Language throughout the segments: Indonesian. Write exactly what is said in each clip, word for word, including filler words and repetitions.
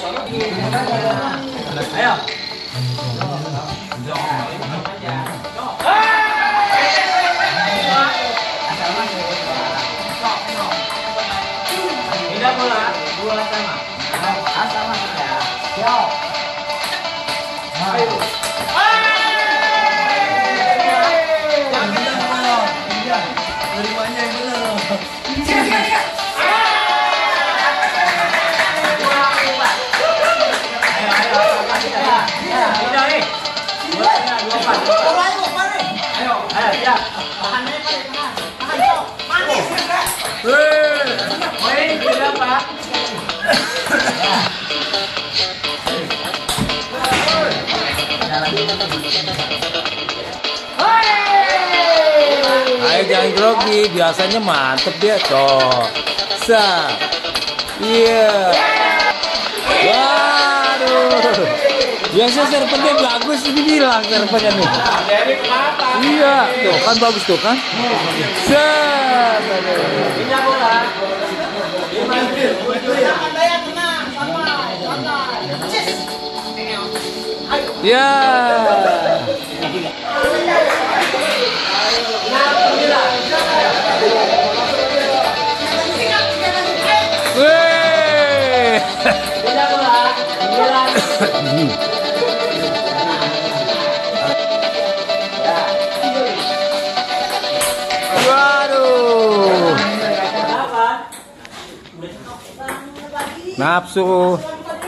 Ayo. Tidak bola, bola sama. Sama saja. Siap. Ayo. Berimanya yang benar. Siap, siap, siap. Ayo, ayo, ayo. Tidak nih. Dua, dua, empat. Ayo, ayo, siap. Tahan aja, Pak. Tahan, tahan. Manis, ya, Wih. Main, tidak, Pak. Ayo jangan grogi, biasanya mantep dia toh. Sa, iya. Waduh, biasa serpennya bagus ini bilang serpennya nih. Iya, tuh kan bagus tuh kan. Sa, Pindah bola. ya. Wih. Pindah bola. Sembilan. Waduh. Nafsu.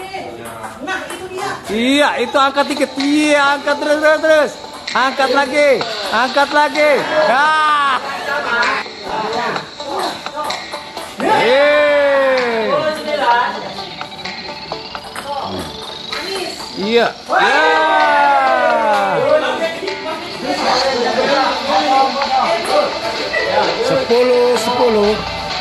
Iya, itu angkat dikit. Iya, angkat terus terus terus. Angkat lagi, angkat lagi. Ah. Eh. Iya. Ya. Sepuluh, sepuluh.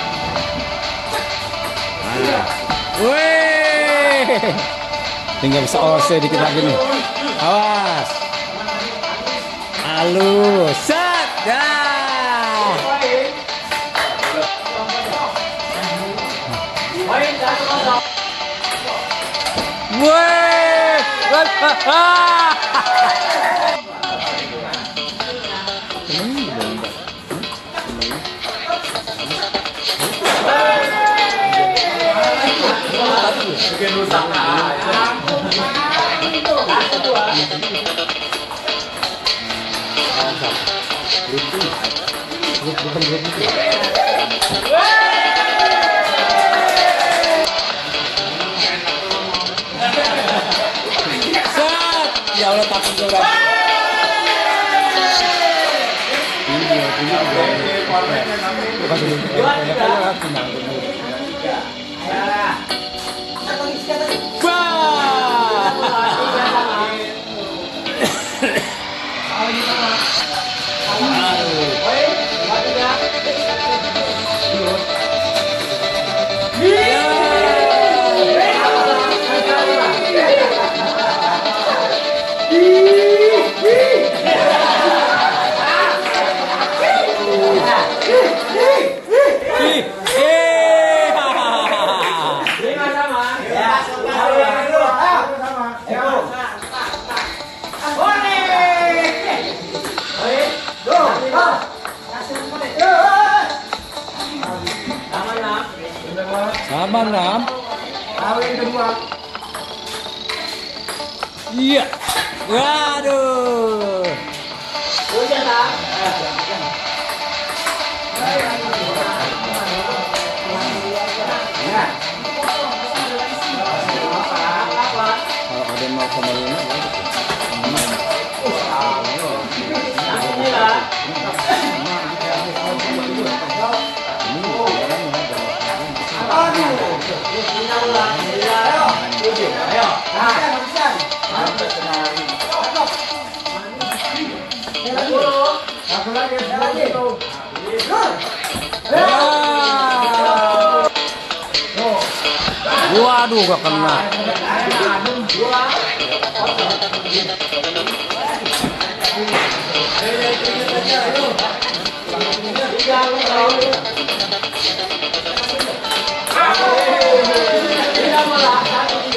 Wih. Tinggal bisa ose dikit lagi nih. Awas. Halus. Set. Dah. Wih. Bikin rusak aja. Set. Ya Allah takut sudah. Sama enam. Kawin kedua. Iya. Waduh. Udah tak? Ya. Kalau ada nol koma lima waduh, gak kena.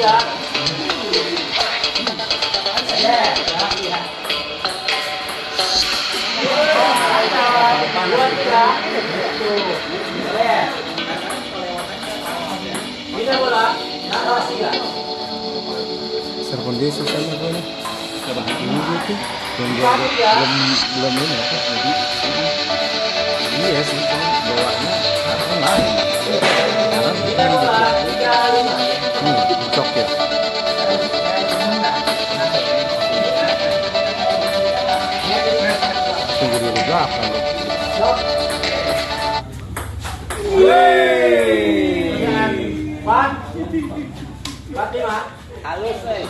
ya. Ya, dua tiga. Ini bola. Nah, tiga. Serpon dia susah nih ini. Ini gitu. Belum belum belum ini apa? Jadi iya sih, bawaannya harusnya lain. Karena kita hmm, cok ya. Tunggu dulu belakang. Pan, Fatima, halus eh.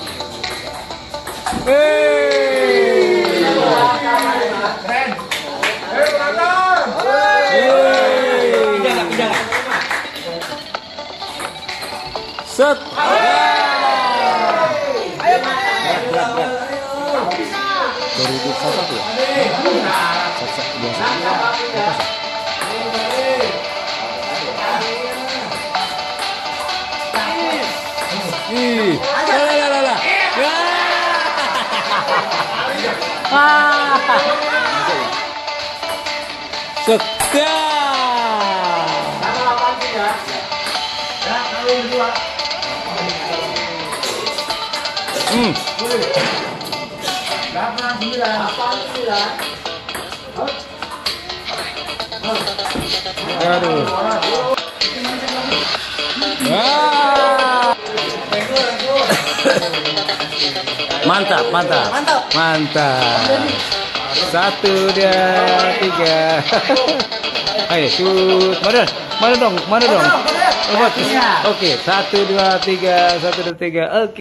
Hey, keren. Hei, penonton. Pindah, pindah. set. Ayo, berat, berat. Dari itu satu ya. Satu biasa. Ih, la la la la. Ah. Setia. Sama delapan tiga. Ya, kali dua. Hmm. Delapan sembilan. Delapan sembilan. Aduh. Ah. Mantap, mantap, Mantap. mantap. Satu dua tiga. Ayo shoot, mana, mana dong, mana dong. Mana dong? Oke, satu dua tiga, satu dua tiga. Oke.